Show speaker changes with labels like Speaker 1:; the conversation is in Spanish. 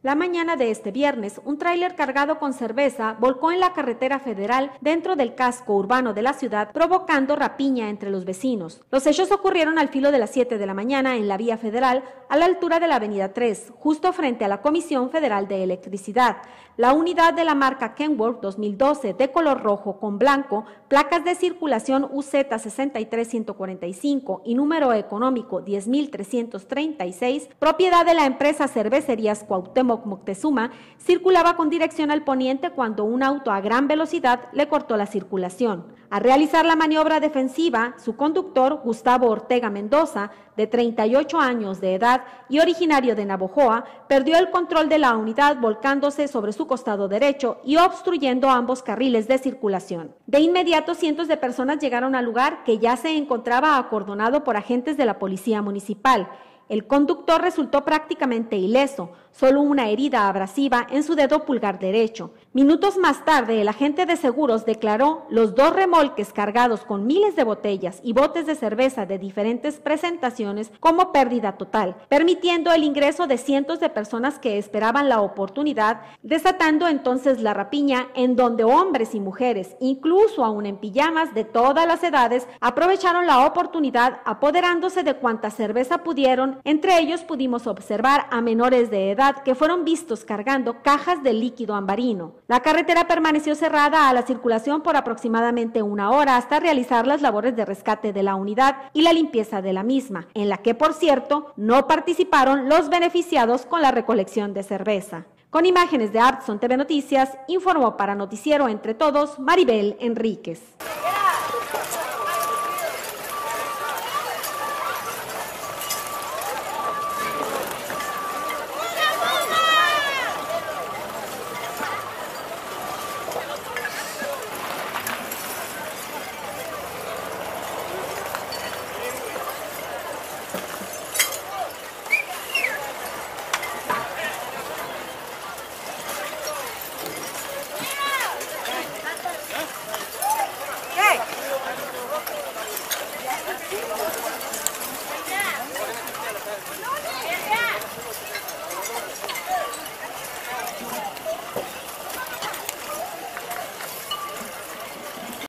Speaker 1: La mañana de este viernes, un tráiler cargado con cerveza volcó en la carretera federal dentro del casco urbano de la ciudad, provocando rapiña entre los vecinos. Los hechos ocurrieron al filo de las 7 de la mañana en la vía federal, a la altura de la avenida 3, justo frente a la Comisión Federal de Electricidad. La unidad de la marca Kenworth 2012 de color rojo con blanco, placas de circulación UZ 63145 y número económico 10.336, propiedad de la empresa Cervecerías Cuauhtémoc Moctezuma, circulaba con dirección al poniente cuando un auto a gran velocidad le cortó la circulación. Al realizar la maniobra defensiva, su conductor, Gustavo Ortega Mendoza, de 38 años de edad y originario de Navojoa, perdió el control de la unidad volcándose sobre su costado derecho y obstruyendo ambos carriles de circulación. De inmediato, cientos de personas llegaron al lugar, que ya se encontraba acordonado por agentes de la policía municipal. El conductor resultó prácticamente ileso, solo una herida abrasiva en su dedo pulgar derecho. Minutos más tarde, el agente de seguros declaró los 2 remolques cargados con miles de botellas y botes de cerveza de diferentes presentaciones como pérdida total, permitiendo el ingreso de cientos de personas que esperaban la oportunidad, desatando entonces la rapiña, en donde hombres y mujeres, incluso aún en pijamas de todas las edades, aprovecharon la oportunidad apoderándose de cuanta cerveza pudieron. Entre ellos pudimos observar a menores de edad que fueron vistos cargando cajas de líquido ambarino. La carretera permaneció cerrada a la circulación por aproximadamente 1 hora hasta realizar las labores de rescate de la unidad y la limpieza de la misma, en la que, por cierto, no participaron los beneficiados con la recolección de cerveza. Con imágenes de Artson TV Noticias, informó para Noticiero Entre Todos Maribel Enríquez.